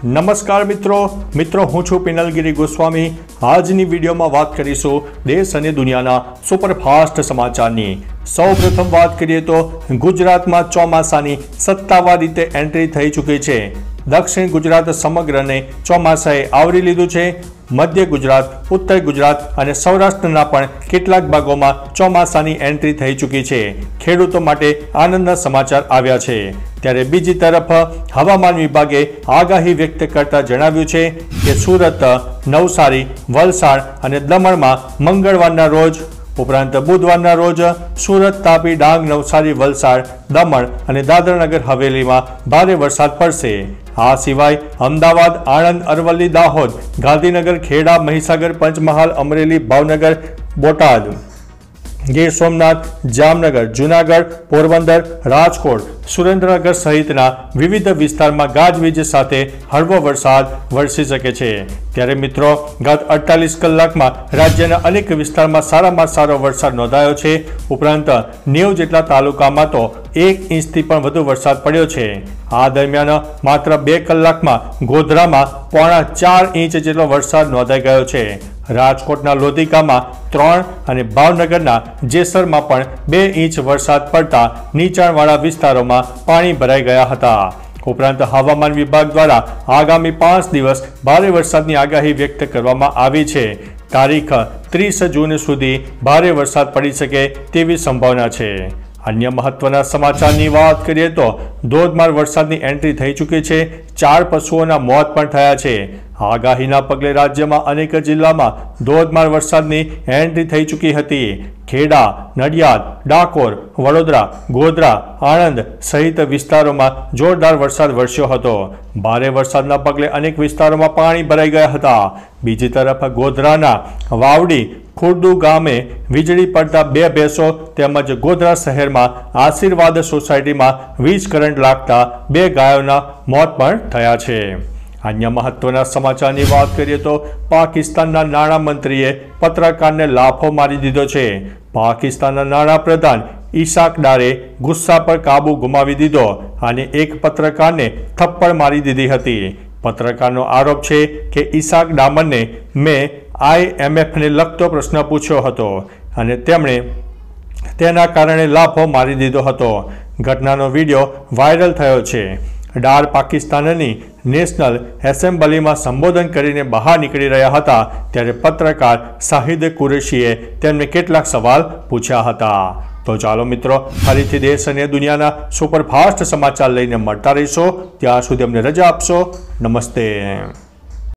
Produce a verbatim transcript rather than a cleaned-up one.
नमस्कार मित्रों मित्रों हूँ छू पिनलगिरी गोस्वामी। આજની વિડીયોમાં વાત કરીશું દેશ અને દુનિયાના સુપરફાસ્ટ સમાચારની। સૌપ્રથમ વાત કરીએ તો ગુજરાતમાં ચોમાસાની સત્તાવાર રીતે એન્ટ્રી થઈ ચૂકી છે। દક્ષિણ ગુજરાત સમગ્રને ચોમાસાએ આવરી લીધું છે। મધ્ય ગુજરાત, ઉત્તર ગુજરાત અને સૌરાષ્ટ્રના પણ કેટલાક ભાગોમાં ચોમાસાની એન્ટ્રી થઈ ચૂકી છે। ખેડૂતો માટે આનંદના સમાચાર આવ્યા છે। ત્યારે બીજી તરફ હવામાન વિભાગે આગાહી વ્યક્ત કરતા જણાવ્યું છે કે સુરત, નવસારી, વલસાડ અને દમણમાં મંગળવારના રોજ ઉપરાંત બુધવારના રોજ સુરત, તાપી, ડાંગ, નવસારી, વલસાડ, દમણ અને દાદરાનગર હવેલીમાં ભારે વરસાદ પડશે। આ સિવાય અમદાવાદ, આણંદ, અરવલ્લી, દાહોદ, ગાંધીનગર, ખેડા, મહીસાગર, પંચમહાલ, અમરેલી, ભાવનગર, બોટાદ, ગીર સોમનાથ, જામનગર, જૂનાગઢ, પોરબંદર, રાજકોટ, સુરેન્દ્રનગર સહિતના વિવિધ વિસ્તારમાં ગાજવીજ સાથે હળવો વરસાદ વરસી શકે છે। ત્યારે મિત્રો ગત અડતાલીસ કલાકમાં રાજ્યના અનેક વિસ્તારમાં સારામાં સારો વરસાદ નોંધાયો છે। ઉપરાંત નેવું જેટલા તાલુકામાં તો એક ઇંચથી પણ વધુ વરસાદ પડ્યો છે। આ દરમિયાન માત્ર બે કલાકમાં ગોધરામાં પોણા ચાર ઇંચ જેટલો વરસાદ નોંધાઈ ગયો છે। રાજકોટના લોધિકામાં ત્રણ અને ભાવનગરના જેસરમાં પણ બે ઇંચ વરસાદ પડતા નીચાણવાળા વિસ્તારોમાં પાણી ભરાઈ ગયા હતા। ઉપરાંત હવામાન વિભાગ દ્વારા આગામી પાંચ દિવસ ભારે વરસાદની આગાહી વ્યક્ત કરવામાં આવી છે। તારીખ ત્રીસ જૂન સુધી ભારે વરસાદ પડી શકે તેવી સંભાવના છે। અન્ય મહત્વના સમાચારની વાત કરીએ તો ધોધમાર વરસાદની એન્ટ્રી થઈ ચૂકી છે। ચાર પશુઓના મોત પણ થયા છે। આગાહીના પગલે રાજ્યમાં અનેક જિલ્લામાં ધોધમાર વરસાદની એન્ટ્રી થઈ ચૂકી હતી। ખેડા, નડિયાદ, ડાકોર, વડોદરા, ગોધરા, આણંદ સહિત વિસ્તારોમાં જોરદાર વરસાદ વરસ્યો હતો। ભારે વરસાદના પગલે અનેક વિસ્તારોમાં પાણી ભરાઈ ગયા હતા। બીજી તરફ ગોધરાના વાવડી ખુર્દુ ગામે વીજળી પડતા બે ભેંસો તેમજ ગોધરા શહેરમાં આશીર્વાદ સોસાયટીમાં વીજ કરંટ લાગતા બે ગાયોના મોત પણ થયા છે। અન્ય મહત્વના સમાચારની વાત કરીએ તો પાકિસ્તાનના નાણામંત્રીએ પત્રકારને લાફો મારી દીધો છે। પાકિસ્તાનના નાણાપ્રધાન ઇશાક ડારે ગુસ્સા પર કાબુ ગુમાવી દીધો અને એક પત્રકારને થપ્પડ મારી દીધી હતી। પત્રકારનો આરોપ છે કે ઇશાક ડામરને મેં આઈએમએફને લગતો પ્રશ્ન પૂછ્યો હતો અને તેમણે તેના કારણે લાફો મારી દીધો હતો। ઘટનાનો વિડીયો વાયરલ થયો છે। ડાર પાકિસ્તાનની નેશનલ એસેમ્બલીમાં સંબોધન કરીને બહાર નીકળી રહ્યા હતા ત્યારે પત્રકાર શાહિદ કુરેશીએ તેમને કેટલાક સવાલ પૂછ્યા હતા। તો ચાલો મિત્રો ફરીથી દેશ અને દુનિયાના સુપરફાસ્ટ સમાચાર લઈને મળતા રહીશો। ત્યાં સુધી અમને રજા આપશો। નમસ્તે।